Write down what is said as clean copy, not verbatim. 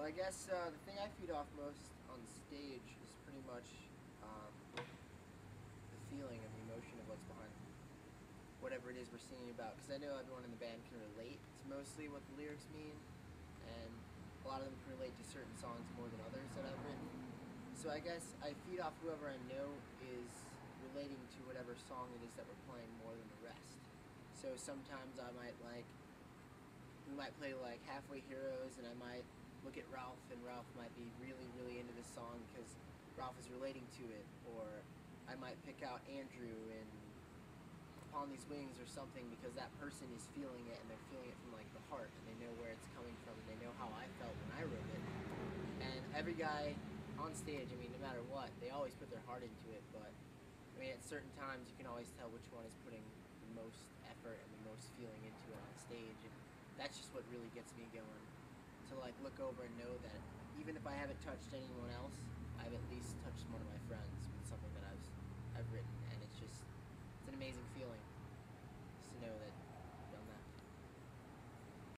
I guess the thing I feed off most on stage is pretty much the feeling and the emotion of what's behind whatever it is we're singing about. Because I know everyone in the band can relate to mostly what the lyrics mean, and a lot of them can relate to certain songs more than others that I've written. So I guess I feed off whoever I know is relating to whatever song it is that we're playing more than the rest. So sometimes we might play like Halfway Heroes, and I might look at Ralph, and Ralph might be really, really into this song because Ralph is relating to it. Or I might pick out Andrew in Upon These Wings or something because that person is feeling it, and they're feeling it from like the heart, and they know where it's coming from, and they know how I felt when I wrote it. And every guy on stage, I mean, no matter what, they always put their heart into it, but I mean, at certain times you can always tell which one is putting the most effort and the most feeling into it on stage, and that's just what really gets me going. To like look over and know that even if I haven't touched anyone else, I've at least touched one of my